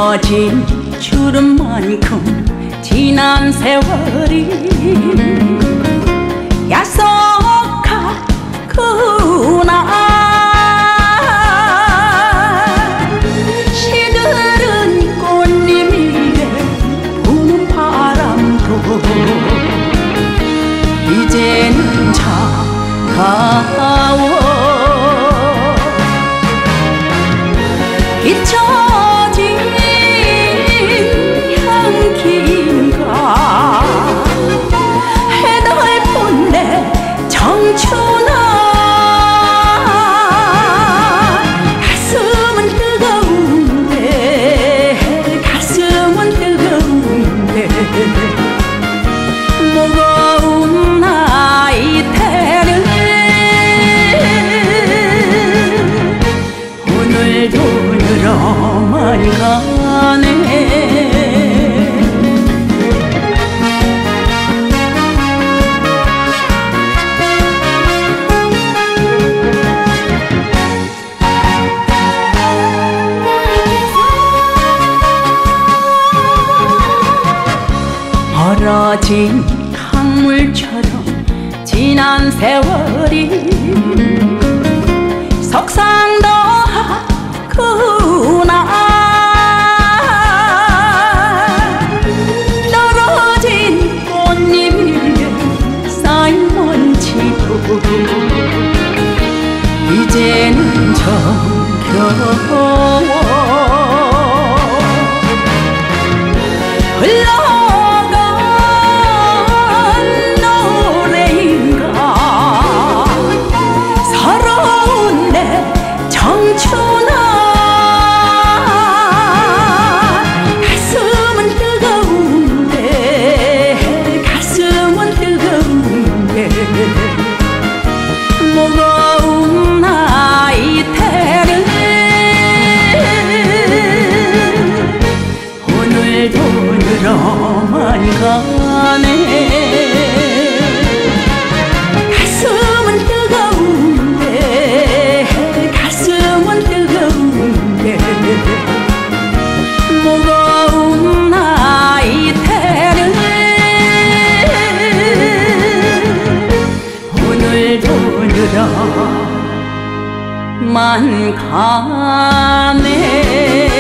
멀어진 주름만큼 지난 세월이 야속하구나. 시들은 꽃잎 위에 부는 바람도 이제는 차가워. 잊혀진 향기인가 해달픈 내 청춘아. 가슴은 뜨거운데 가슴은 뜨거운데 무거운 나이테를 오늘도 늘어만 가네. 멀어진 강물처럼 지난 세월이 속상도 하구나. 떨어진 꽃잎 위에 쌓인 먼지도 이제는 정겨워. 무거운 나이테를 오늘도 늘어만 가네. 가슴은 뜨거운데 가슴은 뜨거운데 무거운 나이테를 오늘도 늘어만 가네.